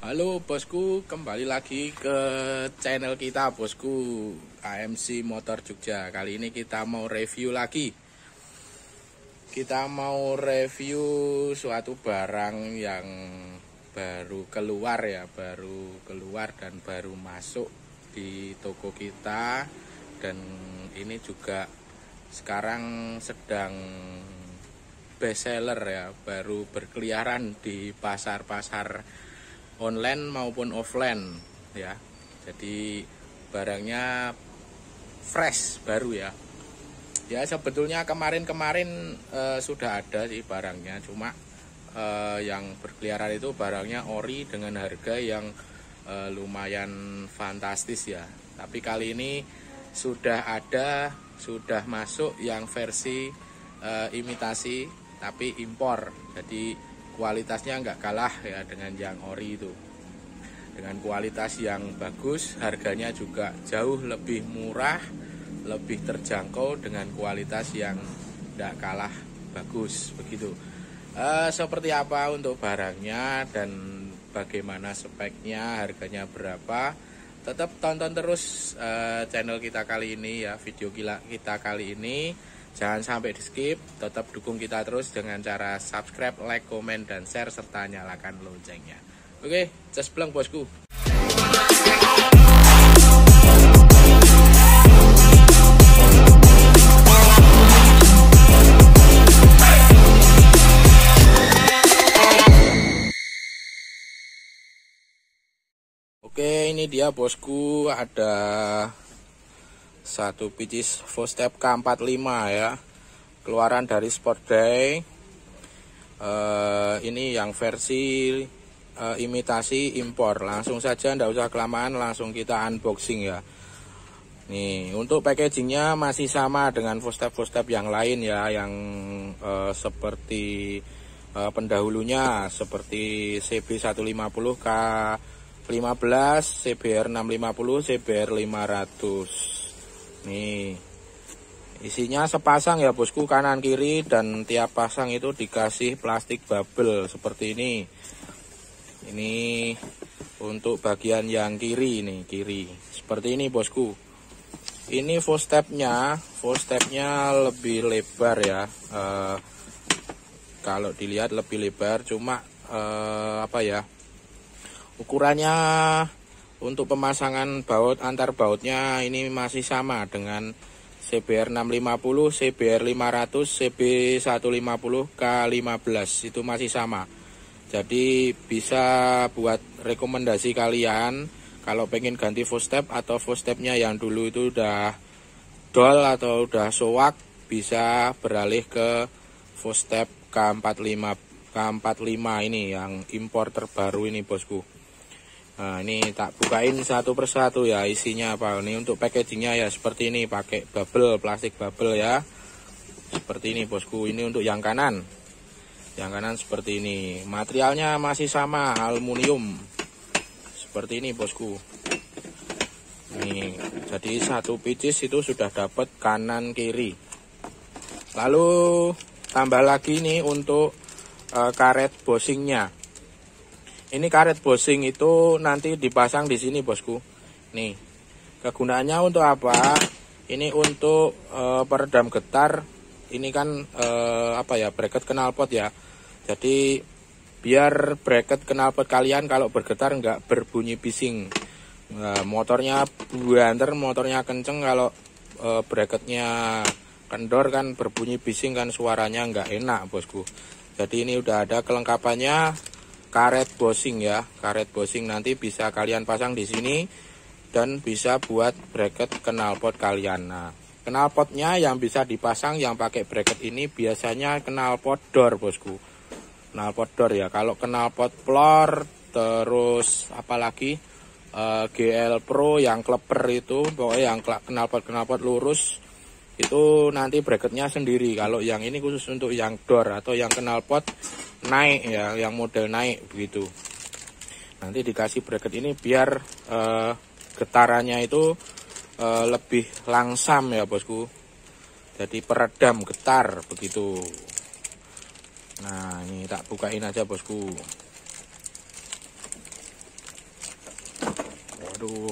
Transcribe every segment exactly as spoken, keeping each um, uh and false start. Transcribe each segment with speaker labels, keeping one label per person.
Speaker 1: Halo bosku, kembali lagi ke channel kita bosku, A M C Motor Jogja. Kali ini kita mau review lagi. Kita mau review suatu barang yang baru keluar ya, baru keluar dan baru masuk di toko kita. Dan ini juga sekarang sedang best seller ya, baru berkeliaran di pasar-pasar online maupun offline ya. Jadi barangnya fresh, baru ya. Ya sebetulnya kemarin-kemarin e, sudah ada sih barangnya, cuma e, yang berkeliaran itu barangnya ori dengan harga yang e, lumayan fantastis ya. Tapi kali ini sudah ada, sudah masuk yang versi e, imitasi tapi impor. Jadi kualitasnya nggak kalah ya dengan yang ori itu. Dengan kualitas yang bagus, harganya juga jauh lebih murah, lebih terjangkau dengan kualitas yang nggak kalah bagus begitu. E, seperti apa untuk barangnya dan bagaimana speknya, harganya berapa? Tetap tonton terus e, channel kita kali ini ya, video kita kali ini. Jangan sampai di skip, tetap dukung kita terus dengan cara subscribe, like, komen, dan share, serta nyalakan loncengnya. Oke, just pleng bosku. Oke, ini dia bosku, ada satu picis Footstep K empat puluh lima ya, keluaran dari Sport Day. Uh, ini yang versi uh, imitasi impor. Langsung saja, ndak usah kelamaan, langsung kita unboxing ya. Nih, untuk packagingnya masih sama dengan Footstep-Footstep yang lain ya, yang uh, seperti uh, pendahulunya, seperti C B seratus lima puluh, K lima belas, C B R enam lima puluh, C B R lima ratus. Nih, isinya sepasang ya bosku, kanan kiri, dan tiap pasang itu dikasih plastik bubble seperti ini. Ini untuk bagian yang kiri nih, kiri seperti ini bosku. Ini footstepnya, footstepnya lebih lebar ya. E, kalau dilihat lebih lebar, cuma e, apa ya? Ukurannya untuk pemasangan baut antar bautnya ini masih sama dengan C B R enam lima puluh, C B R lima ratus, C B seratus lima puluh, K lima belas itu masih sama. Jadi bisa buat rekomendasi kalian kalau pengen ganti footstep atau footstepnya yang dulu itu udah dol atau udah sowak, bisa beralih ke footstep K empat puluh lima K empat puluh lima ini yang impor terbaru ini bosku. Nah, ini tak bukain satu persatu ya isinya apa. Ini untuk packagingnya ya seperti ini, pakai bubble, plastik bubble ya. Seperti ini bosku. Ini untuk yang kanan. Yang kanan seperti ini. Materialnya masih sama, aluminium. Seperti ini bosku. Nih, jadi satu picis itu sudah dapat kanan kiri. Lalu tambah lagi nih untuk uh, karet bosingnya. Ini karet bosing itu nanti dipasang di sini bosku. Nih, kegunaannya untuk apa? Ini untuk e, peredam getar. Ini kan e, apa ya, bracket knalpot ya. Jadi biar bracket knalpot kalian kalau bergetar nggak berbunyi bising. Nah, motornya buanter, motornya kenceng, kalau e, bracketnya kendor kan berbunyi bising kan, suaranya nggak enak bosku. Jadi ini udah ada kelengkapannya. Karet bosing ya, karet bosing nanti bisa kalian pasang di sini dan bisa buat bracket knalpot kalian. Nah, knalpotnya yang bisa dipasang yang pakai bracket ini biasanya knalpot door bosku. Knalpot door ya. Kalau knalpot floor, terus apalagi e, G L Pro yang kleper itu, pokoknya yang knalpot knalpot lurus itu nanti bracketnya sendiri. Kalau yang ini khusus untuk yang door atau yang knalpot naik ya, yang model naik begitu. Nanti dikasih bracket ini biar eh, getarannya itu eh, lebih langsam ya bosku. Jadi peredam getar begitu. Nah, ini tak bukain aja bosku. Aduh.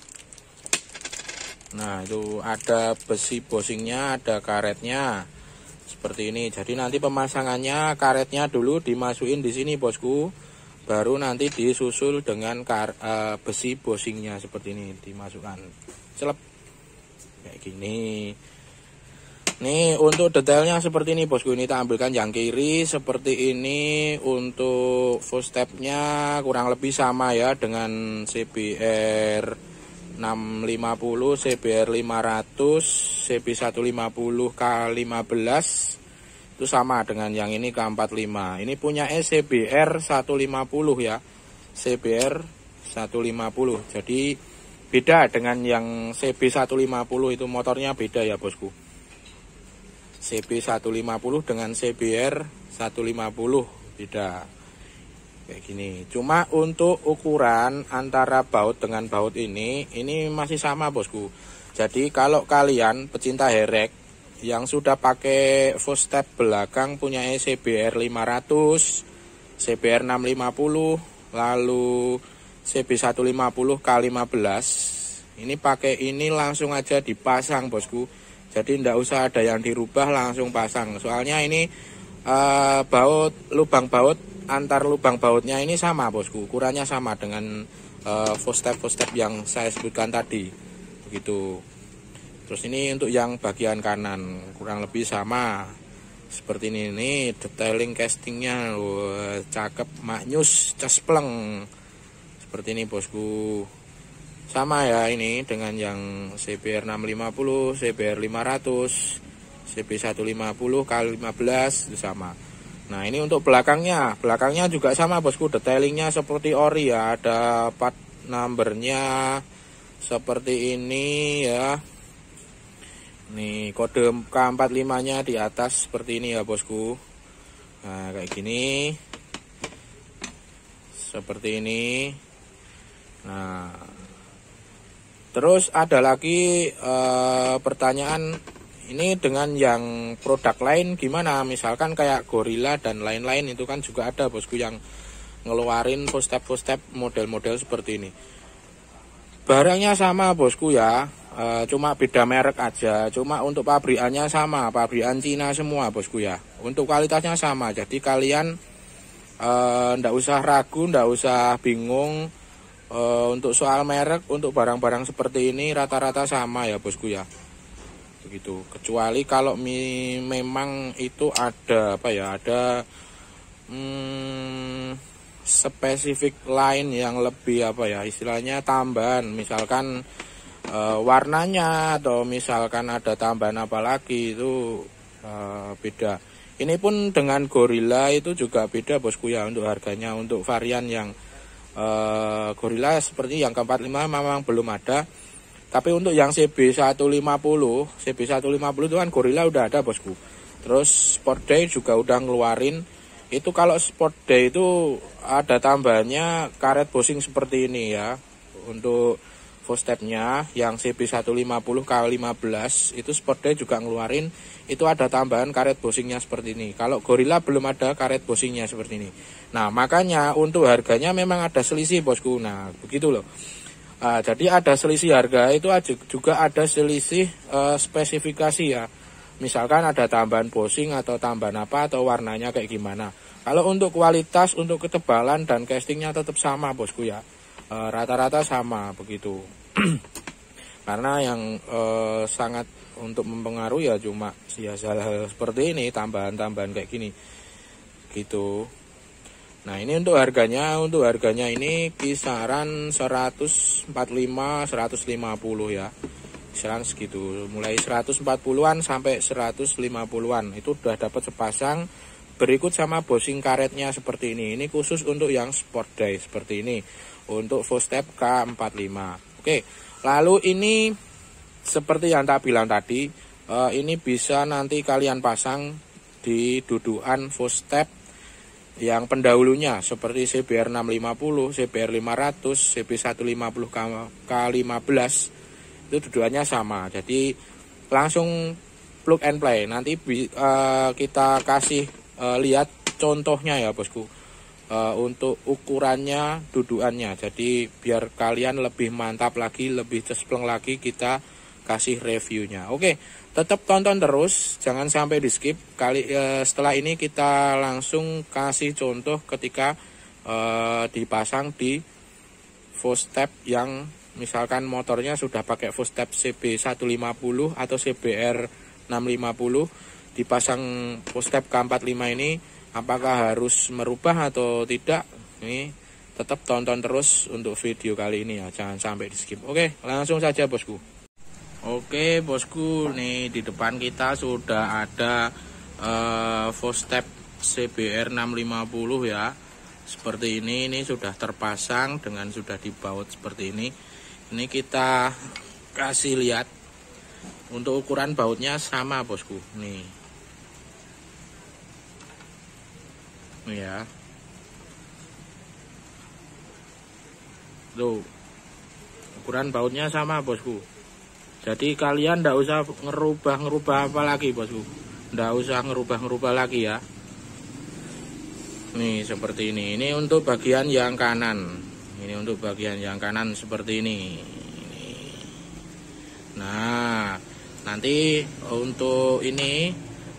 Speaker 1: Nah, itu ada besi bosingnya, ada karetnya. Seperti ini. Jadi nanti pemasangannya karetnya dulu dimasukin di sini, bosku. Baru nanti disusul dengan kar, uh, besi bosingnya seperti ini dimasukkan. Celep. Kayak gini. Nih, untuk detailnya seperti ini, bosku. Ini kita ambilkan yang kiri seperti ini. Untuk full stepnya kurang lebih sama ya dengan C B R enam lima nol, C B R lima ratus, C B seratus lima puluh K lima belas itu sama dengan yang ini K empat puluh lima. Ini punya C B R seratus lima puluh ya, C B R seratus lima puluh. Jadi beda dengan yang C B seratus lima puluh, itu motornya beda ya, bosku. C B seratus lima puluh dengan C B R seratus lima puluh beda. Kayak gini. Cuma untuk ukuran antara baut dengan baut ini, ini masih sama, bosku. Jadi kalau kalian pecinta herek yang sudah pakai full step belakang punya C B R lima ratus, C B R enam lima nol, lalu C B seratus lima puluh K lima belas, ini pakai ini langsung aja dipasang, bosku. Jadi tidak usah ada yang dirubah, langsung pasang. Soalnya ini uh, baut lubang baut antar lubang bautnya ini sama, bosku, ukurannya sama dengan uh, full step full step yang saya sebutkan tadi, begitu. Terus ini untuk yang bagian kanan kurang lebih sama seperti ini. Nih detailing castingnya, wah, cakep, maknyus, cespleng seperti ini, bosku. Sama ya ini dengan yang C B R enam lima nol, C B R lima ratus, C B seratus lima puluh K lima belas itu sama. Nah, ini untuk belakangnya, belakangnya juga sama, bosku. Detailingnya seperti ori ya, ada part numbernya seperti ini ya. Nih kode K empat puluh lima nya di atas seperti ini ya, bosku. Nah, kayak gini, seperti ini. Nah, terus ada lagi eh, pertanyaan, ini dengan yang produk lain gimana? Misalkan kayak Gorilla dan lain-lain, itu kan juga ada, bosku, yang ngeluarin full step full step model-model seperti ini. Barangnya sama, bosku ya, e, cuma beda merek aja. Cuma untuk pabrikannya sama, pabrikan Cina semua, bosku ya. Untuk kualitasnya sama. Jadi kalian e, ndak usah ragu, ndak usah bingung e, untuk soal merek. Untuk barang-barang seperti ini rata-rata sama ya, bosku ya. Begitu, kecuali kalau mi, memang itu ada apa ya, ada hmm, spesifik lain yang lebih apa ya, istilahnya tambahan, misalkan e, warnanya, atau misalkan ada tambahan apa lagi, itu e, beda. Ini pun dengan Gorilla itu juga beda, bosku ya, untuk harganya. Untuk varian yang e, Gorilla seperti yang K empat puluh lima memang belum ada. Tapi untuk yang C B seratus lima puluh, C B seratus lima puluh itu kan Gorilla udah ada, bosku. Terus Sport Day juga udah ngeluarin. Itu kalau Sport Day itu ada tambahannya karet bosing seperti ini ya. Untuk full stepnya yang C B seratus lima puluh K lima belas itu Sport Day juga ngeluarin. Itu ada tambahan karet bosingnya seperti ini. Kalau Gorilla belum ada karet bosingnya seperti ini. Nah, makanya untuk harganya memang ada selisih, bosku. Nah, begitu loh. Nah, jadi ada selisih harga, itu juga ada selisih uh, spesifikasi ya. Misalkan ada tambahan bosing atau tambahan apa, atau warnanya kayak gimana. Kalau untuk kualitas, untuk ketebalan dan castingnya tetap sama, bosku ya. Rata-rata uh, sama begitu. Karena yang uh, sangat untuk mempengaruhi ya cuma hal seperti ini, tambahan-tambahan kayak gini. Gitu. Nah, ini untuk harganya, untuk harganya ini kisaran seratus empat puluh lima, seratus lima puluh ya. Kisaran segitu, mulai seratus empat puluhan sampai seratus lima puluhan. Itu udah dapat sepasang, berikut sama bosing karetnya seperti ini. Ini khusus untuk yang Sport Day seperti ini. Untuk full step K empat puluh lima. Oke, lalu ini seperti yang tak bilang tadi, ini bisa nanti kalian pasang di dudukan full step yang pendahulunya seperti C B R enam lima nol, C B R lima ratus, C B seratus lima puluh K lima belas, itu dudukannya sama. Jadi langsung plug and play. Nanti uh, kita kasih uh, lihat contohnya ya, bosku. uh, untuk ukurannya, dudukannya. Jadi biar kalian lebih mantap lagi, lebih cespleng lagi, kita kasih reviewnya. Oke, tetap tonton terus, jangan sampai di skip. Kali uh, setelah ini kita langsung kasih contoh ketika uh, dipasang di footstep yang misalkan motornya sudah pakai footstep C B seratus lima puluh atau C B R enam lima puluh, dipasang footstep K empat puluh lima ini, apakah harus merubah atau tidak? Ini tetap tonton terus untuk video kali ini ya, jangan sampai di skip. Oke, langsung saja bosku. Oke bosku, nih di depan kita sudah ada uh, footstep C B R enam lima puluh ya. Seperti ini, ini sudah terpasang dengan sudah dibaut seperti ini. Ini kita kasih lihat untuk ukuran bautnya sama bosku. Nih, nih ya, tuh ukuran bautnya sama bosku. Jadi kalian ndak usah ngerubah-ngerubah apa lagi bosku, ndak usah ngerubah-ngerubah lagi ya. Nih seperti ini. Ini untuk bagian yang kanan. Ini untuk bagian yang kanan seperti ini. Nah, nanti untuk ini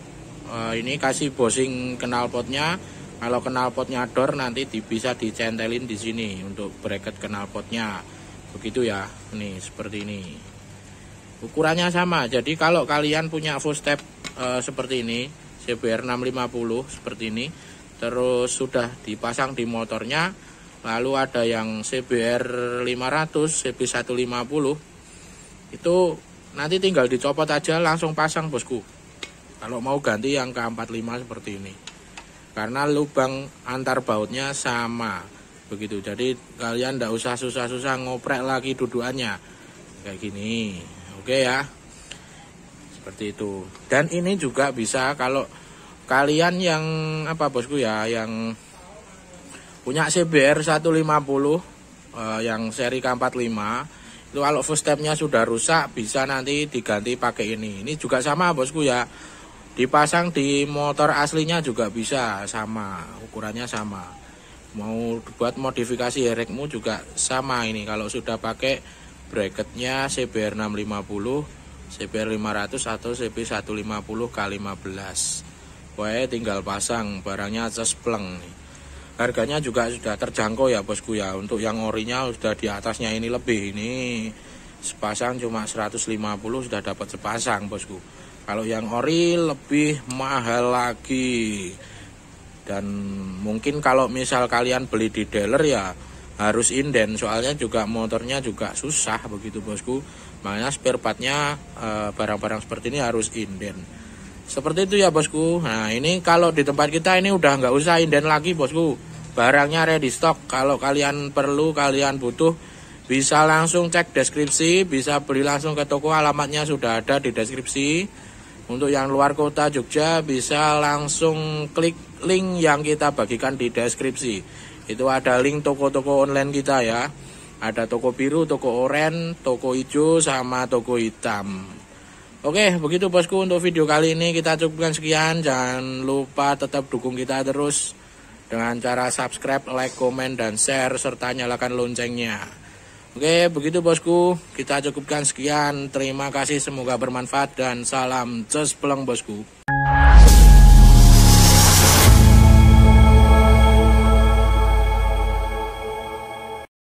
Speaker 1: ini kasih bosing knalpotnya. Kalau knalpotnya dor nanti bisa dicentelin di sini untuk bracket knalpotnya. Begitu ya. Nih seperti ini. Ukurannya sama. Jadi kalau kalian punya footstep e, seperti ini, C B R enam lima puluh seperti ini, terus sudah dipasang di motornya, lalu ada yang C B R lima ratus, C B seratus lima puluh, itu nanti tinggal dicopot aja langsung pasang bosku. Kalau mau ganti yang K empat puluh lima seperti ini, karena lubang antar bautnya sama begitu. Jadi kalian ndak usah susah-susah ngoprek lagi dudukannya kayak gini. Oke ya, seperti itu. Dan ini juga bisa kalau kalian yang apa bosku ya, yang punya C B R seratus lima puluh eh, yang seri K empat puluh lima, itu kalau footstepnya sudah rusak bisa nanti diganti pakai ini. Ini juga sama bosku ya, dipasang di motor aslinya juga bisa sama, ukurannya sama. Mau buat modifikasi herekmu juga sama ini, kalau sudah pakai bracketnya C B R enam lima puluh, C B R lima ratus atau C B seratus lima puluh kali lima belas. Pokoknya tinggal pasang, barangnya cespleng nih. Harganya juga sudah terjangkau ya bosku ya. Untuk yang orinya sudah di atasnya ini lebih. Ini sepasang cuma seratus lima puluh sudah dapat sepasang bosku. Kalau yang ori lebih mahal lagi. Dan mungkin kalau misal kalian beli di dealer ya harus inden, soalnya juga motornya juga susah begitu bosku. Makanya spare partnya barang-barang e, seperti ini harus inden. Seperti itu ya bosku. Nah ini kalau di tempat kita ini udah nggak usah inden lagi bosku. Barangnya ready stock. Kalau kalian perlu, kalian butuh, bisa langsung cek deskripsi, bisa beli langsung ke toko, alamatnya sudah ada di deskripsi. Untuk yang luar kota Jogja bisa langsung klik link yang kita bagikan di deskripsi. Itu ada link toko-toko online kita ya. Ada toko biru, toko oranye, toko hijau, sama toko hitam. Oke, begitu bosku untuk video kali ini, kita cukupkan sekian. Jangan lupa tetap dukung kita terus dengan cara subscribe, like, komen, dan share, serta nyalakan loncengnya. Oke, begitu bosku, kita cukupkan sekian. Terima kasih, semoga bermanfaat, dan salam cespleng bosku.